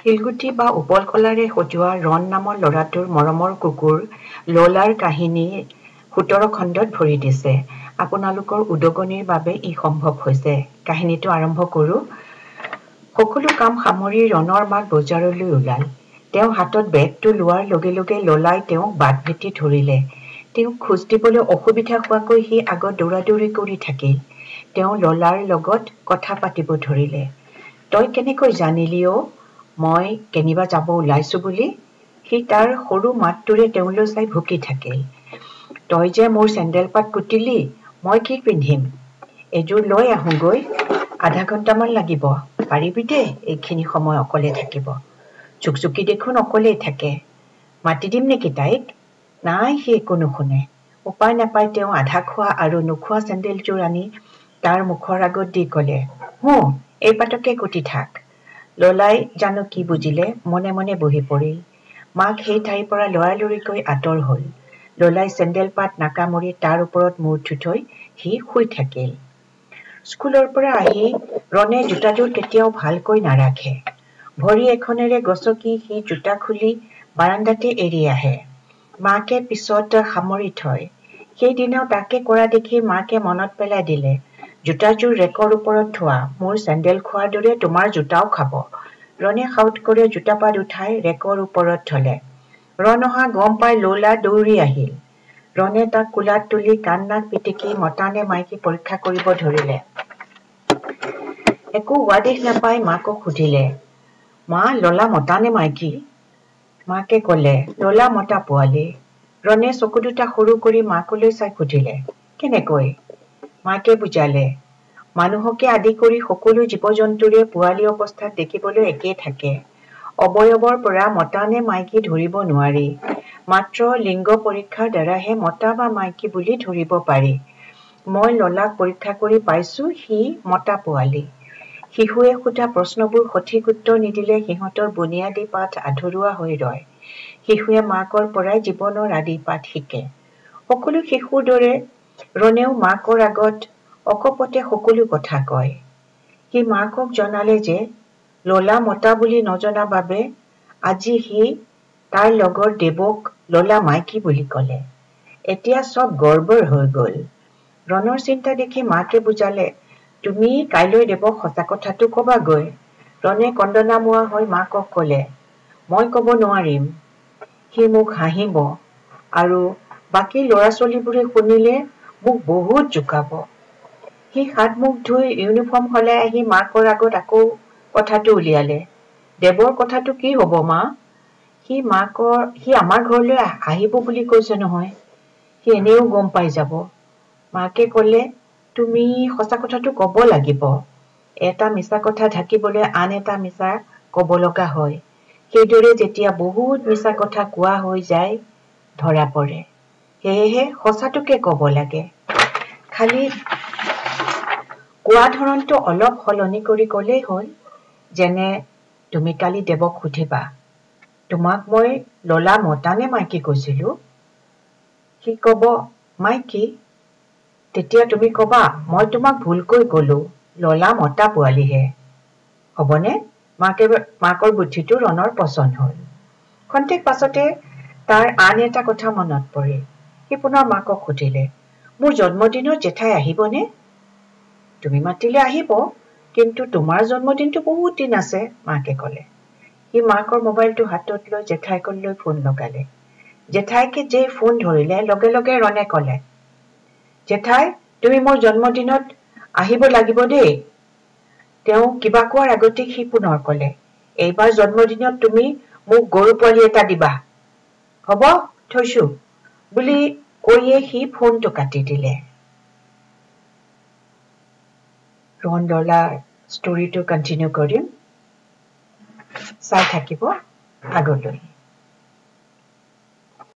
শিলগুটি বা উপল কলাৰে সজোৱা ৰণ নামৰ ল'ৰাটোৰ মৰমৰ কুকুৰ ললাৰ কাহিনী ১৭ খণ্ডত ভৰি দিছে। আপোনালোকৰ উদগনিৰ বাবে ই সম্ভৱ হৈছে। কাহিনীটো আৰম্ভ কৰোঁ। সকলো কাম সামৰি ৰণৰ মাক বজাৰলৈ ওলাল। তেওঁ হাতত বেগটো লোৱাৰ লগে লগে ললাই তেওঁক বাট ভেটি ধৰিলে। তেওঁক খোজ দিবলৈ অসুবিধা হোৱাকৈ সি আগত দৌৰাদৌৰি কৰি থাকিল। তেওঁ ললাৰ লগত কথা পাতিব ধৰিলে। তই কেনেকৈ জানিলি অ' মই কেনিবা যাব ওলাইছো বুলি? সি তাৰ সৰু মাতটোৰে তেওঁলৈ চাই ভুকি থাকিল। তই যে মোৰ চেণ্ডেলপাত কুটিলি, মই কি পিন্ধিম? এযোৰ লৈ আহোঁগৈ। আধা ঘণ্টামান লাগিব। পাৰিবি দে এইখিনি সময় অকলে থাকিব। চুকচুকি দেখোন অকলেই থাকে। মাতি দিম নেকি তাইক? নাই, সি একো নুশুনে। উপায় নাপাই তেওঁ আধা খোৱা আৰু নোখোৱা চেণ্ডেলযোৰ আনি তাৰ মুখৰ আগত দি ক'লে, এই পাতকে কুটি থাক। ললাই জানো কি বুজিলে, মনে মনে বহি পৰিল। মাক সেই ঠাইৰ পৰা লৰালৰিকৈ আঁতৰ হল। ললাই চেণ্ডেল পাত নাকামুৰি তাৰ ওপৰত মূৰটো থৈ সি শুই থাকিল। স্কুলৰ পৰা আহি ৰণে জোতাযোৰ কেতিয়াও ভালকৈ নাৰাখে। ভৰি এখনেৰে গচকি সি জোতা খুলি বাৰাণ্ডাতে এৰি আহে। মাকে পিছত সামৰি থয়। সেইদিনাও তাকে কৰা দেখি মাকে মনত পেলাই দিলে, জোতাযোৰ ৰেকৰ ওপৰত থোৱা, মোৰ চেণ্ডেল খোৱাৰ দৰে তোমাৰ জোতাও খাব। ৰণে সাউৎ কৰি জোতাপাত উঠাই ৰেকৰ ওপৰত থলে। ৰণ অহা গম পাই ললা দৌৰি আহিল। ৰণে তাক কোলাত তুলি কাণ নাক পিটিকি মতা নে মাইকী পৰীক্ষা কৰিব ধৰিলে। একো হোৱা দেখ নাপাই মাকক সুধিলে, মা ললা মতা নে মাইকী? মাকে কলে, ললা মতা পোৱালি। ৰণে চকু দুটা সৰু কৰি মাকলৈ চাই সুধিলে, কেনেকৈ? মাকে বুজালে, মানুহকে আদি কৰি সকলো জীৱ জন্তুৰে পোৱালি অৱস্থাত দেখিবলৈ একেই থাকে। অৱয়ৱৰ পৰা মতা নে মাইকী ধৰিব নোৱাৰি। মাত্ৰ লিংগ পৰীক্ষাৰ দ্বাৰাহে মতা বা মাইকী বুলি ধৰিব পাৰি। মই ললাক পৰীক্ষা কৰি পাইছো, সি মতা পোৱালি। শিশুৱে সোধা প্ৰশ্নবোৰ সঠিক উত্তৰ নিদিলে সিহঁতৰ বুনিয়াদী পাঠ আধৰুৱা হৈ ৰয়। শিশুৱে মাকৰ পৰাই জীৱনৰ আদি পাঠ শিকে। সকলো শিশুৰ দৰে ৰণেও মাকৰ আগত অকপতে সকলো কথা কয়। সি মাকক জনালে যে ললা মতা বুলি নজনা বাবে আজি সি তাৰ লগৰ দেৱক ললা মাইকী বুলি কলে। এতিয়া চব গড়বড় হৈ গল। ৰণৰ চিন্তা দেখি মাকে বুজালে, তুমি কাইলৈ দেৱক সঁচা কথাটো কবাগৈ। ৰণে কন্দনামোৱা হৈ মাকক কলে, মই কব নোৱাৰিম। সি মোক হাঁহিব আৰু বাকী ল'ৰা ছোৱালীবোৰে শুনিলে মোক বহুত জোকাব। সি হাত মুখ ধুই ইউনিফৰ্ম সলাই আহি মাকৰ আগত আকৌ কথাটো উলিয়ালে। দেৱৰ কথাটো কি হব মা? সি আমাৰ ঘৰলৈ আহিব বুলি কৈছে নহয়। সি এনেও গম পাই যাব। মাকে কলে, তুমি সঁচা কথাটো কব লাগিব। এটা মিছা কথা ঢাকিবলৈ আন এটা মিছা কব লগা হয়। সেইদৰে যেতিয়া বহুত মিছা কথা কোৱা হৈ যায়, ধৰা পৰে। সেয়েহে সঁচাটোকে কব লাগে। খালি কোৱা ধৰণটো অলপ সলনি কৰি কলেই হ'ল। যেনে তুমি কালি দেৱক সুধিবা, তোমাক মই ললা মতা নে মাইকী কৈছিলো? সি কব মাইকী। তেতিয়া তুমি কবা, মই তোমাক ভুলকৈ কলো, ললা মতা পোৱালিহে। হবনে? মাকৰ বুদ্ধিটো ৰণৰ পচন্দ হল। খন্তেক পাছতে তাৰ আন এটা কথা মনত পৰিল। সি পুনৰ মাকক সুধিলে, মোৰ জন্মদিনত জেঠাই আহিবনে? তুমি মাতিলে আহিব, কিন্তু তোমাৰ জন্মদিনটো বহুত দিন আছে, মাকে কলে। সি মাকৰ মোবাইলটো হাতত লৈ জেঠাইকলৈ ফোন লগালে। জেঠাইকে যেই ফোন ধৰিলে লগে লগে ৰণে কলে, জেঠাই তুমি মোৰ জন্মদিনত আহিব লাগিব দেই। তেওঁ কিবা কোৱাৰ আগতে সি পুনৰ কলে, এইবাৰ জন্মদিনত তুমি মোক গৰু পোৱালি এটা দিবা। হব, থৈছো বুলি কৈয়ে সি ফোনটো কাটি দিলে। ৰণ ললাৰ ষ্টৰিটো কণ্টিনিউ কৰিম। চাই থাকিব আগলৈ।